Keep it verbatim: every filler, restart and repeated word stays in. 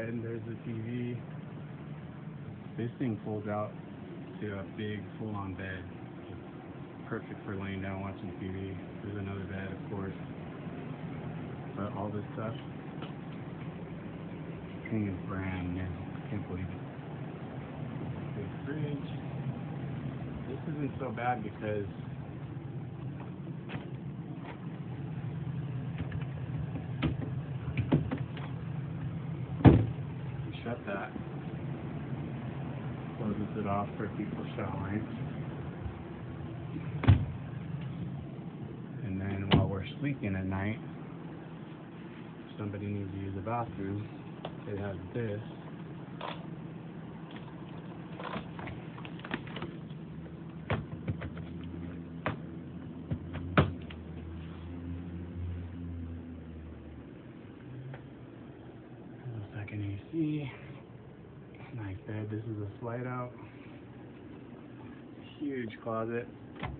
bed, there's the T V. This thing folds out to a big full-on bed. Perfect for laying down watching T V. There's another bed, of course. But all this stuff, this thing is brand new. I can't believe it. Big fridge. This isn't so bad because you shut that. Closes it off for people showering. And then while we're sleeping at night, if somebody needs to use the bathroom, it has this. There's a second A C. Nice bed. This is a slide out. Huge closet.